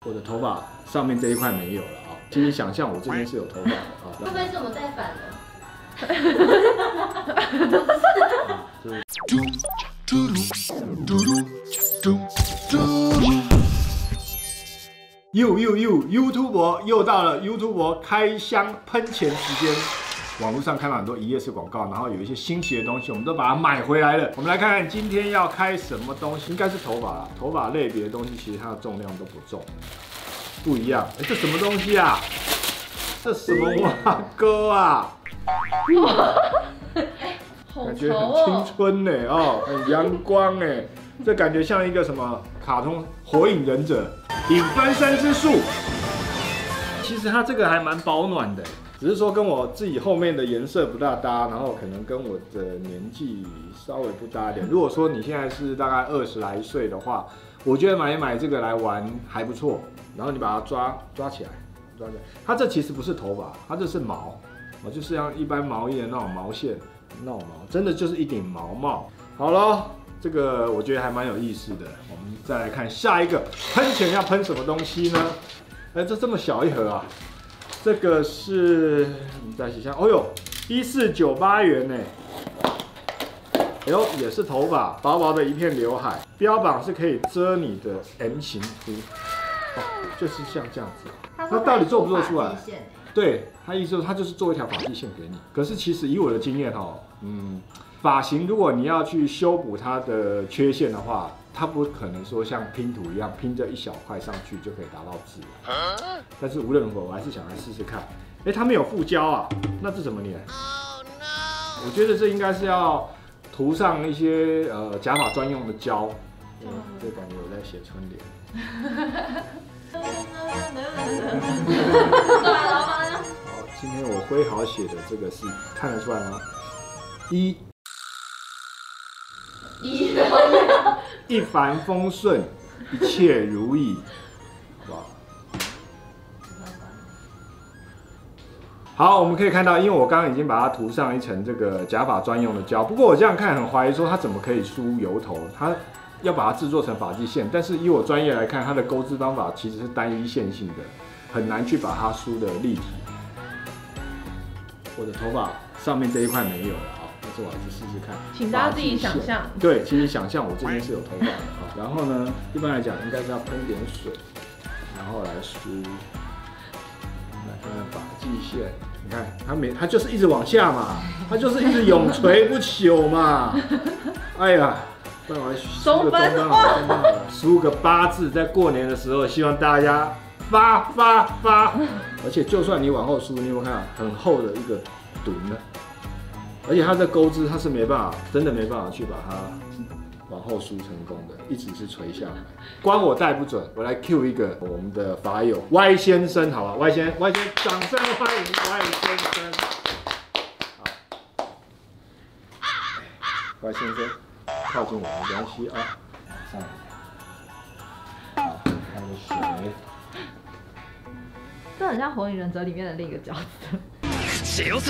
我的头发上面这一块没有了啊。请你想象我这边是有头发的啊。 会不会是我们戴反了？YouTube 又到了 YouTube 开箱喷钱时间。网络上看到很多一页式广告，然后有一些新奇的东西，我们都把它买回来了。我们来看看今天要开什么东西，应该是头发啦。头发类别的东西其实它的重量都不重，不一样。这什么东西啊？这什么蛙哥啊？感觉很青春呢，哦，很阳光哎，这感觉像一个什么卡通《火影忍者》影分身之术。其实它这个还蛮保暖的，只是说跟我自己后面的颜色不大搭，然后可能跟我的年纪稍微不搭一点。如果说你现在是大概20来岁的话，我觉得买一买这个来玩还不错。然后你把它抓起来，它这其实不是头发，它这是毛，就是像一般毛衣的那种毛线。闹毛真的就是一顶毛帽。好了，这个我觉得还蛮有意思的。我们再来看下一个，喷钱要喷什么东西呢？这么小一盒啊！这个是你再想想，哦呦，1498元呢。哎呦，也是头发，薄薄的一片刘海，标榜是可以遮你的 M 型肤，就是像这样子。它到底做不做出来？对，他意思说他就是做一条发际线给你。可是其实以我的经验发型如果你要去修补它的缺陷的话，它不可能说像拼图一样拼着一小块上去就可以达到治。但是无论如何，我还是想来试试看。它没有附胶啊，那这怎么粘？我觉得这应该是要涂上一些假发专用的胶。这感觉我在写春联。好，今天我挥毫写的这个是看得出来吗？一帆风顺，一切如意，哇！好，我们可以看到，因为我刚刚已经把它涂上一层这个假发专用的胶，不过我这样看很怀疑说它怎么可以梳油头，它要把它制作成发际线，但是以我专业来看，它的钩织方法其实是单一线性的，很难去把它梳的立体。我的头发上面这一块没有了啊，但是我还是试试看。 请大家自己想象。 对，其实想象我这边是有头发的啊。然后呢，一般来讲应该是要喷点水，然后来梳。来看看发际线，你看它就是一直往下嘛，它就是一直永垂不朽嘛。哎呀。不然我来梳个中刚好，梳个8字，在过年的时候，希望大家发！而且就算你往后梳，你有没有看很厚的一个墩呢？而且它的钩织它是真的没办法去把它往后梳成功的，一直是垂下来。关我带不准，我来 Q 一个我们的法友 Y 先生，好吧 ？Y 先生，掌声欢迎 Y 先生。好 ，Y 先生。靠近我没关系啊，上好，还有水。 这很像《火影忍者》里面的另一个角色。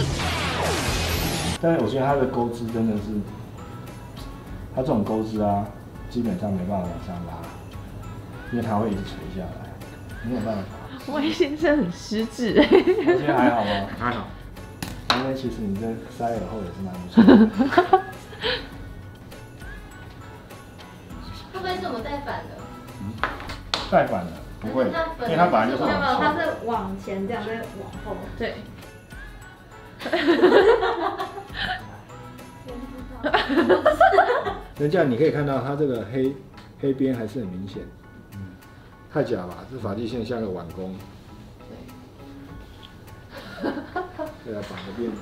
但是我觉得它的钩织真的是，它这种钩织啊，基本上没办法往上拉，因为它会一直垂下来，没有办法。 魏先生很失智。 我觉得还好吗？还好。因为其实你这塞耳后也是蛮不错的。 会不会是我们戴反了？ 戴反了，不会，因为它本来就是往后。 它是往前这样，再往后。 对。 人家你可以看到它这个黑边还是很明显。太假吧，这发际线像个碗弓。对啊，绑个辫。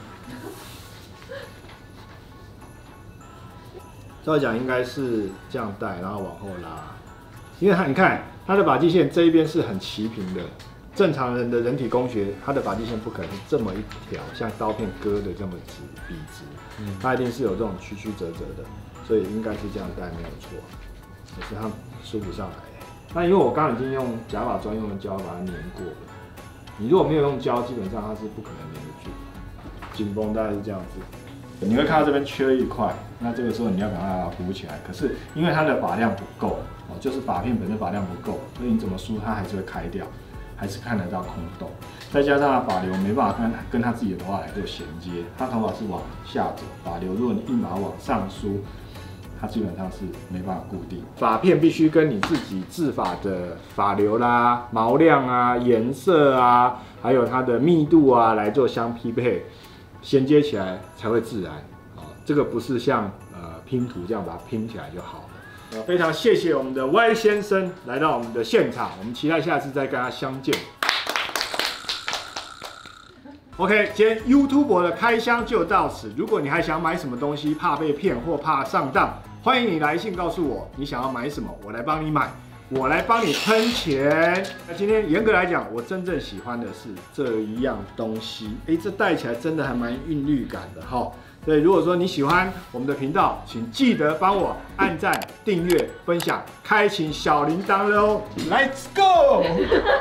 照讲应该是这样戴，然后往后拉，因为你看它的发际线这一边是很齐平的，正常人的人体工学，它的发际线不可能是这么一条像刀片割的这么笔直，它一定是有这种曲曲折折的，所以应该是这样戴没有错，可是它梳不上来。那因为我刚刚已经用假发专用的胶把它粘过了，你如果没有用胶，基本上它是不可能粘得住。紧绷大概是这样子。 你会看到这边缺一块，那这个时候你要把它补起来。可是因为它的发量不够哦，就是发片本身发量不够，所以你怎么梳它还是会开掉，还是看得到空洞。再加上它发流没办法跟它自己的头发来做衔接，它头发是往下走，发流如果你硬把它往上梳，它基本上是没办法固定。发片必须跟你自己制发的发流啦、毛量啊、颜色啊，还有它的密度啊来做相匹配，衔接起来才会自然。这个不是像拼图这样把它拼起来就好了。非常谢谢我们的 Y 先生来到我们的现场，我们期待下次再跟他相见。OK， 今天 YouTube 的开箱就到此。如果你还想买什么东西，怕被骗或怕上当，欢迎你来信告诉我你想要买什么，我来帮你买，我来帮你喷钱。那今天严格来讲，我真正喜欢的是这一样东西。这戴起来真的还蛮韵律感的哈。所以如果说你喜欢我们的频道，请记得帮我按赞、订阅、分享、开启小铃铛喽 ！Let's go！